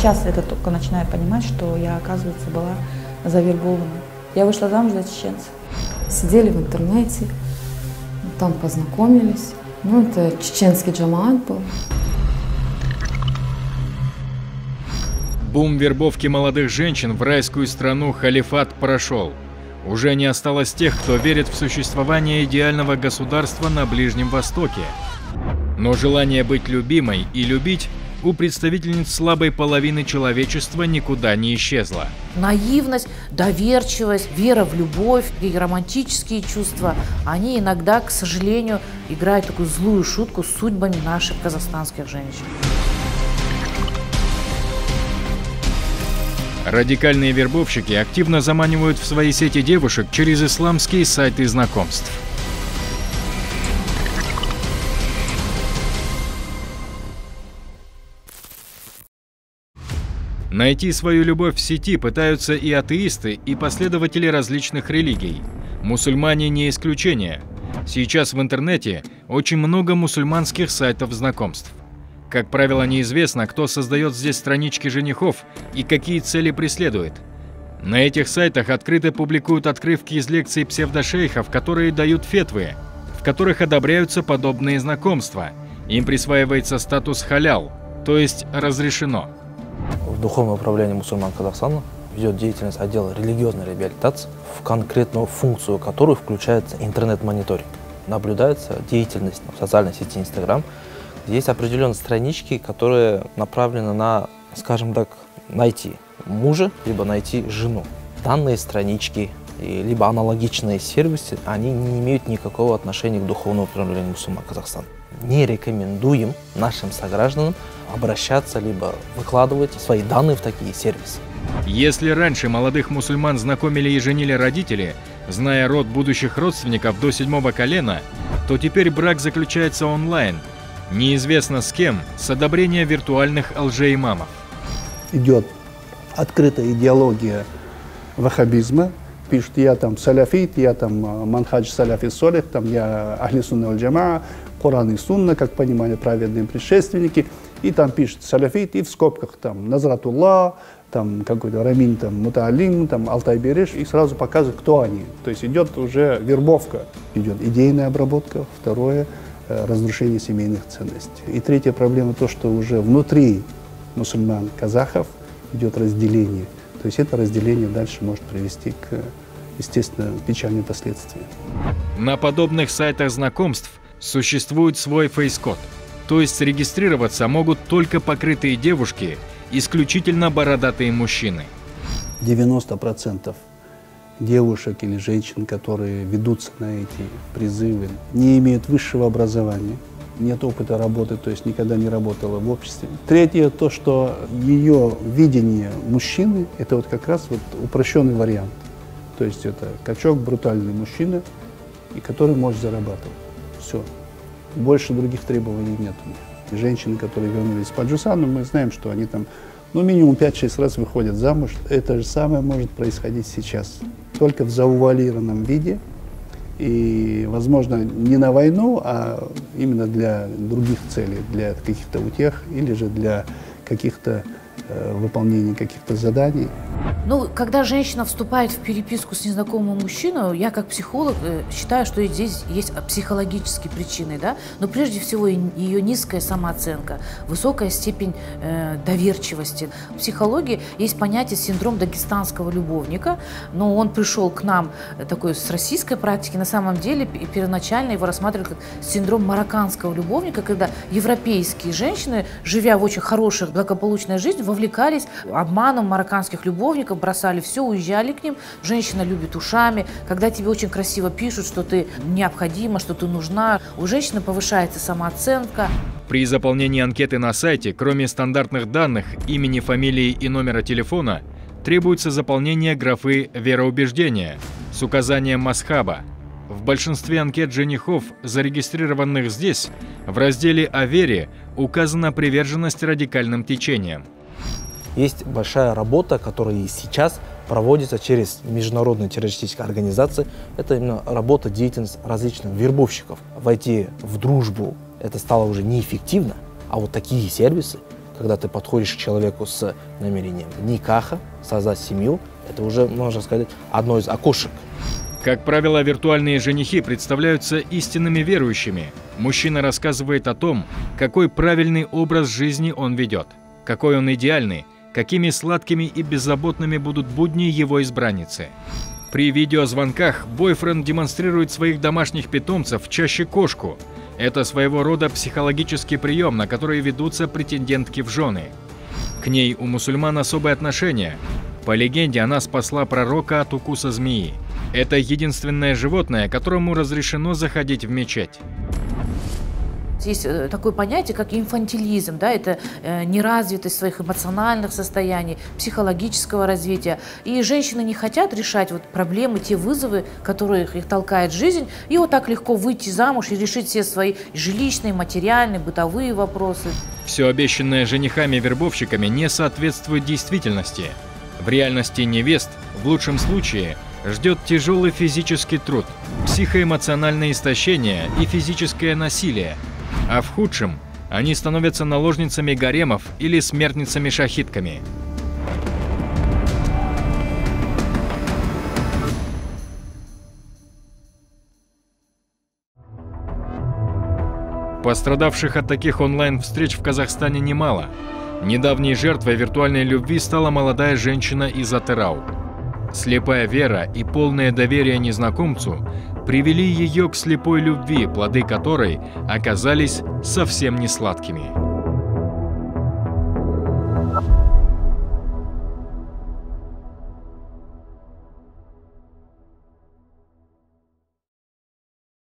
Сейчас это только начинаю понимать, что я, оказывается, была завербована. Я вышла замуж за чеченца. Сидели в интернете, там познакомились. Ну, это чеченский джамаат был. Бум вербовки молодых женщин в райскую страну халифат прошел. Уже не осталось тех, кто верит в существование идеального государства на Ближнем Востоке. Но желание быть любимой и любить у представительниц слабой половины человечества никуда не исчезло. Наивность, доверчивость, вера в любовь и романтические чувства, они иногда, к сожалению, играют такую злую шутку с судьбами наших казахстанских женщин. Радикальные вербовщики активно заманивают в свои сети девушек через исламские сайты знакомств. Найти свою любовь в сети пытаются и атеисты, и последователи различных религий. Мусульмане не исключение. Сейчас в интернете очень много мусульманских сайтов знакомств. Как правило, неизвестно, кто создает здесь странички женихов и какие цели преследует. На этих сайтах открыто публикуют отрывки из лекций псевдошейхов, которые дают фетвы, в которых одобряются подобные знакомства. Им присваивается статус халял, то есть разрешено. В Духовном управлении мусульман Казахстана ведет деятельность отдела религиозной реабилитации, в конкретную функцию которой включается интернет-мониторинг. Наблюдается деятельность в социальной сети Instagram. Есть определенные странички, которые направлены на, скажем так, найти мужа, либо найти жену. Данные странички, либо аналогичные сервисы, они не имеют никакого отношения к Духовному управлению мусульман Казахстана. Не рекомендуем нашим согражданам обращаться, либо выкладывать свои данные в такие сервисы. Если раньше молодых мусульман знакомили и женили родители, зная род будущих родственников до 7-го колена, то теперь брак заключается онлайн. Неизвестно с кем, с одобрения виртуальных лжеимамов. Идет открытая идеология ваххабизма. Пишут, я там саляфит, я там манхадж саляфи солих, там я ахли сунна валь джамаа, Коран и сунна, как понимали праведные предшественники. И там пишут саляфит, и в скобках там Назратуллах, там какой-то Рамин, там Мутаалим, там Алтай Береш, и сразу показывают, кто они. То есть идет уже вербовка, идет идейная обработка, второе – разрушение семейных ценностей. И третья проблема то, что уже внутри мусульман, казахов идет разделение. То есть это разделение дальше может привести к, естественно, печальным последствиям. На подобных сайтах знакомств существует свой фейс-код. То есть регистрироваться могут только покрытые девушки, исключительно бородатые мужчины. 90% девушек или женщин, которые ведутся на эти призывы, не имеют высшего образования, нет опыта работы, то есть никогда не работала в обществе. Третье, то, что ее видение мужчины, это вот как раз вот упрощенный вариант. То есть это качок, брутальный мужчина, и который может зарабатывать. Все. Больше других требований нет у них. Женщины, которые вернулись с Паджусану, мы знаем, что они там, ну, минимум 5-6 раз выходят замуж. Это же самое может происходить сейчас. Только в заувалированном виде. И, возможно, не на войну, а именно для других целей, для каких-то утех или же для каких-то выполнения каких-то заданий. Ну, когда женщина вступает в переписку с незнакомым мужчиной, я как психолог считаю, что здесь есть психологические причины, да? Но прежде всего ее низкая самооценка, высокая степень доверчивости. В психологии есть понятие синдром дагестанского любовника, но он пришел к нам такой с российской практики. На самом деле первоначально его рассматривали как синдром марокканского любовника, когда европейские женщины, живя в очень хорошей, благополучной жизни, вовлекались обманом марокканских любовников, бросали все, уезжали к ним. Женщина любит ушами. Когда тебе очень красиво пишут, что ты необходима, что ты нужна, у женщины повышается самооценка. При заполнении анкеты на сайте, кроме стандартных данных, имени, фамилии и номера телефона, требуется заполнение графы «Вероубеждение» с указанием масхаба. В большинстве анкет женихов, зарегистрированных здесь, в разделе «О вере» указана приверженность радикальным течениям. Есть большая работа, которая и сейчас проводится через международные террористические организации. Это именно работа, деятельность различных вербовщиков. Войти в дружбу это стало уже неэффективно, а вот такие сервисы, когда ты подходишь к человеку с намерением никаха, создать семью, это уже, можно сказать, одно из окошек. Как правило, виртуальные женихи представляются истинными верующими. Мужчина рассказывает о том, какой правильный образ жизни он ведет, какой он идеальный, какими сладкими и беззаботными будут будни его избранницы. При видеозвонках бойфренд демонстрирует своих домашних питомцев, чаще кошку. Это своего рода психологический прием, на который ведутся претендентки в жены. К ней у мусульман особое отношение. По легенде, она спасла пророка от укуса змеи. Это единственное животное, которому разрешено заходить в мечеть. Есть такое понятие, как инфантилизм, да, это неразвитость своих эмоциональных состояний, психологического развития. И женщины не хотят решать вот проблемы, те вызовы, которые их толкает жизнь, и вот так легко выйти замуж и решить все свои жилищные, материальные, бытовые вопросы. Все обещанное женихами-вербовщиками не соответствует действительности. В реальности невест, в лучшем случае, ждет тяжелый физический труд, психоэмоциональное истощение и физическое насилие. А в худшем они становятся наложницами гаремов или смертницами-шахидками. Пострадавших от таких онлайн-встреч в Казахстане немало. Недавней жертвой виртуальной любви стала молодая женщина из Атырау. Слепая вера и полное доверие незнакомцу привели ее к слепой любви, плоды которой оказались совсем не сладкими.